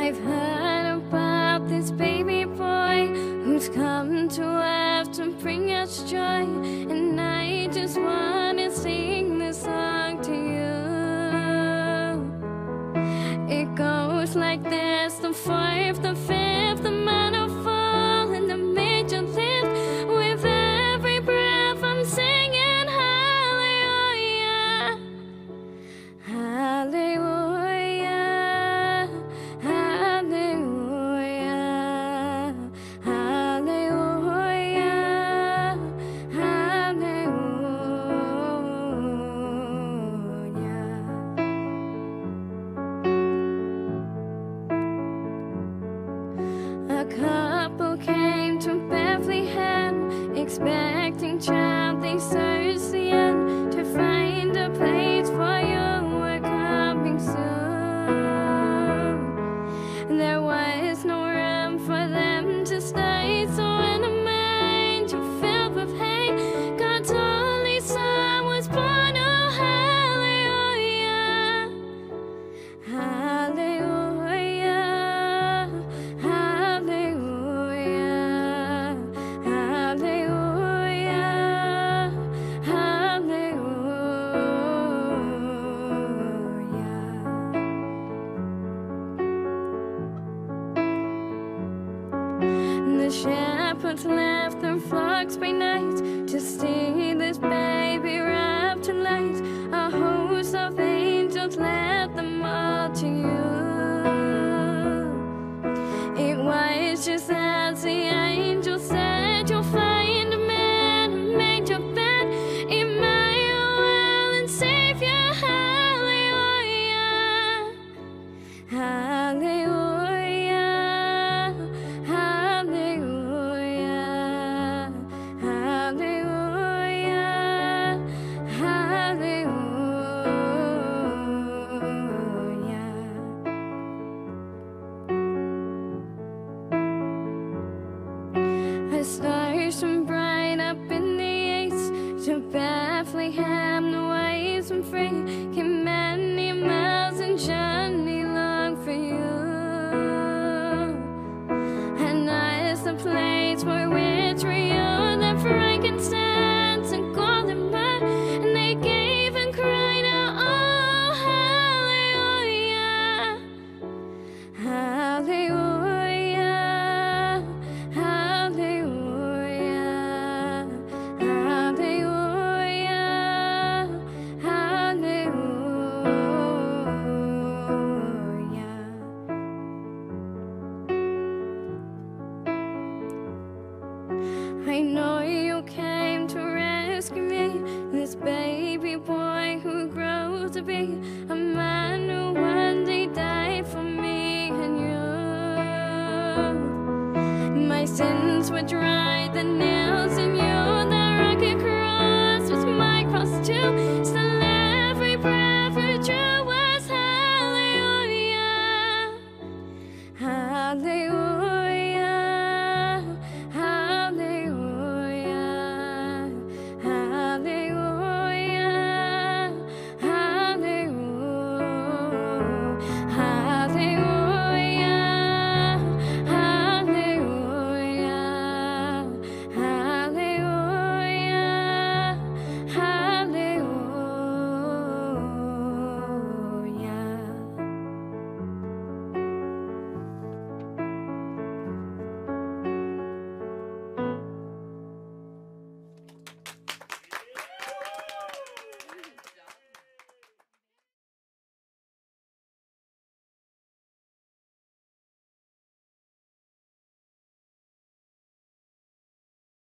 I've heard about this baby boy who's come to earth to bring us joy, and I just want to sing this song to you. It goes like this: the fourth, the fifth, the minor fall, and the major lift. With every breath I'm singing hallelujah, hallelujah, hallelujah, hallelujah, hallelujah. A couple came to Bethlehem, expecting child. They searched the end to find a place for you. We're coming soon. There was no room for them to stay, so in a manger filled with hay, God's only Son was born. Oh, hallelujah, hallelujah, hallelujah, hallelujah, hallelujah. The shepherds left their flocks by night to see this baby wrapped in light. A host of angels led them all to you. It was just as the angel said, you'll find a man who made your bed, Emmanuel and Savior. Hallelujah, hallelujah, hallelujah, hallelujah, hallelujah. A star shone bright up in the east, to Bethlehem the wise and free came many miles and journey long for you. And as the place for which we owe the frankincense and gold and myrrh, and they gave and cried out, oh, hallelujah, hallelujah, hallelujah, hallelujah, hallelujah. I know you came to rescue me, this baby boy who grows to be a man who one day died for me and you. My sins were dried, the nails in you